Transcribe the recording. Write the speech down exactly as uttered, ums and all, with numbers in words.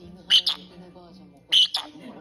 し犬派なんで犬バージョンも欲しい。ほら